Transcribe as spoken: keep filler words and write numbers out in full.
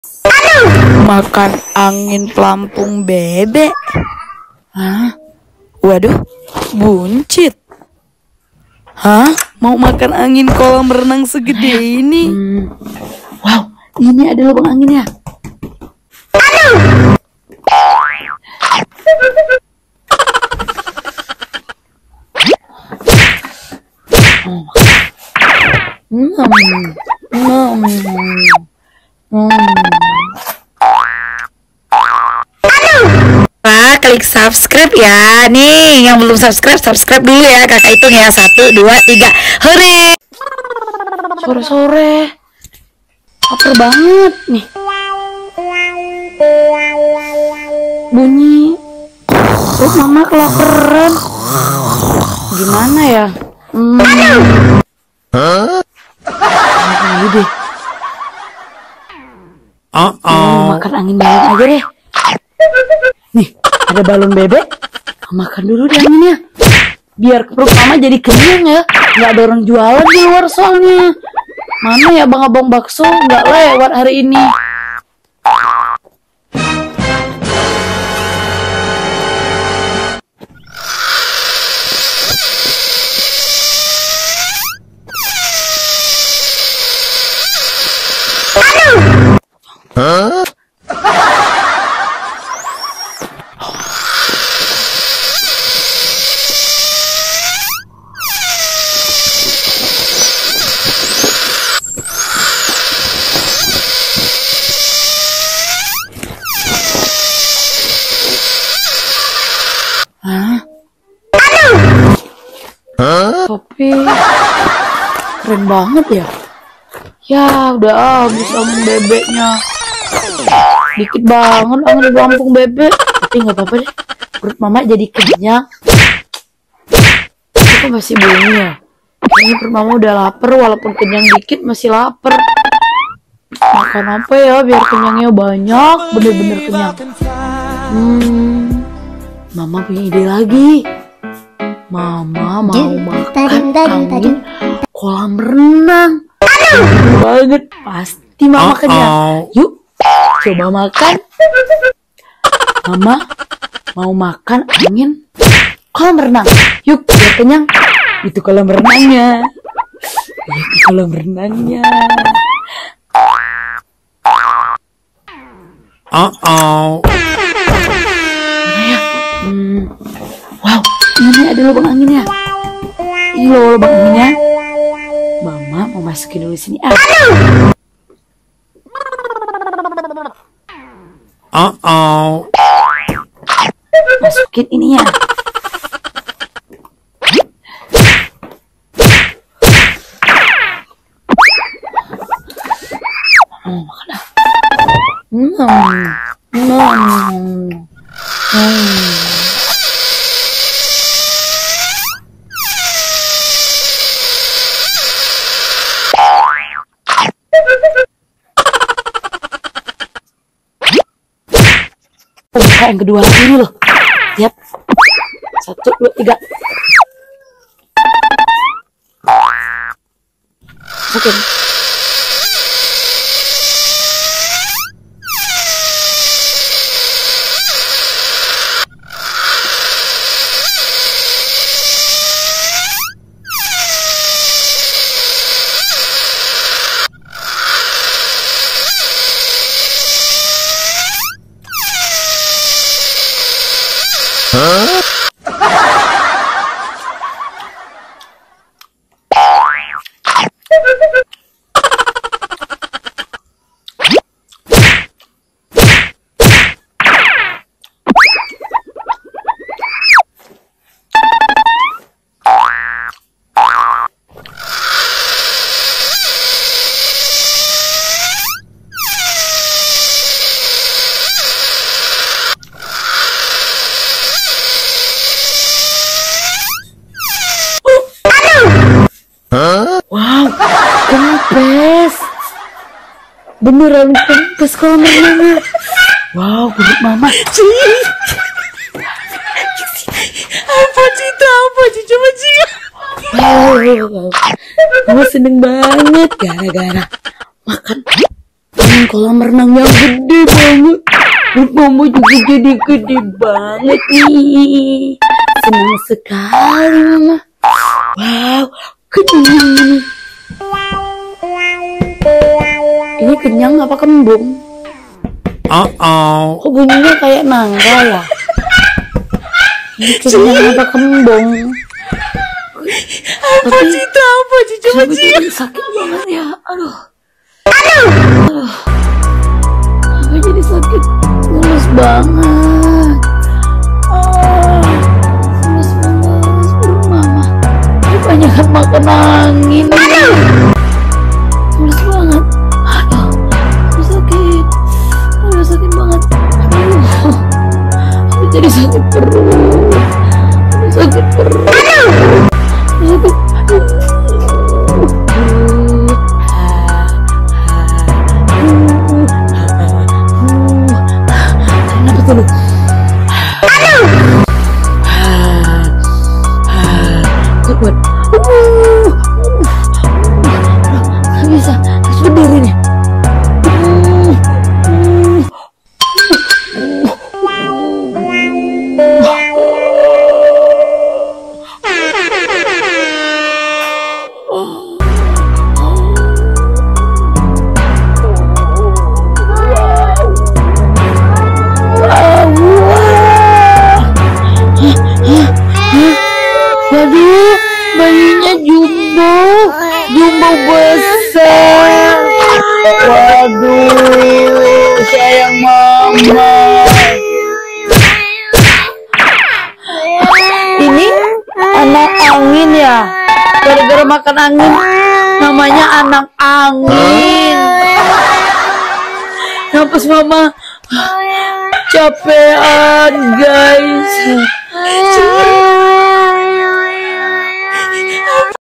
Makan angin pelampung bebek. Hah? Waduh, buncit. Hah? Mau makan angin kolam renang segede ini? Hmm. Wow, ini ada lubang anginnya. Oh. Hmm. Hmm. Hmm. Pak, klik subscribe ya. Nih, yang belum subscribe, subscribe dulu ya. Kakak hitung ya. Satu, dua, tiga. Hore! Sore-sore lapar banget nih. Bunyi perut mama kelaparan. Gimana ya? Hmm. Makan lagi deh. Uh Hmm, makan angin balon aja deh. Nih, ada balon bebek. Makan dulu deh anginnya. Biar perut mama jadi kenyang ya. Nggak ada orang jualan di luar soalnya. Mana ya abang-abang bakso nggak lewat hari ini. Huh? Hah? Huh? Tapi keren banget ya. Ya udah habis angin bebeknya. Dikit banget angin pelampung bebek. Tapi nggak apa-apa deh. Perut mama jadi kenyang. Itu masih bunyi ya. Kayaknya perut mama udah lapar. Walaupun kenyang dikit masih lapar. Makan apa ya biar kenyangnya banyak. Bener-bener kenyang. Hmm. Mama punya ide lagi. Mama mau makan angin kolam renang. Banget, pasti mama kenyang. Yuk, coba makan. Mama mau makan angin kolam renang. Yuk, biar kenyang. Itu kolam renangnya. Itu kolam renangnya. Uh-oh. Hmm. Wow, ini ada lubang anginnya. Ini loh lubang anginnya. Mama mau masukin dulu sini. Ah. Uh-oh. Masukin ininya. Oh, makan ah. Hmm. Hmm. Hmm. Buka yang kedua lagi ini loh. Lihat. Satu, dua, tiga. Oke. Huh? Wow, kempes. Beneran kempes kolam renangnya. Wow, perut mama. Apa Cita? Apa Cita? Coba Cita. Wow, mama seneng banget gara-gara makan makan kolam renang yang gede banget. Perut mama juga jadi gede banget nih. Senang sekali mama. Wow, kenyang ini. Ini kenyang apa kembung? Uh-oh. Kok bunyinya kayak nangka ya? Ini kenyang apa kembung? Apa sih itu? Apa sih? Coba Tapi sih. jadi sakit banget ya. Aduh. Aduh. Aku jadi sakit. Mulus banget. Ah, mulus mulus perut mama. Ini banyak makan angin. Mulus banget. Aduh. Aduh sakit. Aduh sakit banget. Aduh. Aku jadi sakit perut. Aduh sakit perut. Aduh. Sakit. Aduh. Dulu. Aduh. Kuat kuat. Gak bisa. Harus berdiri nih. Waduh, bayinya jumbo, jumbo besar. Waduh, sayang mama. Ini anak angin ya, gara-gara makan angin, namanya anak angin. Napas mama capean guys.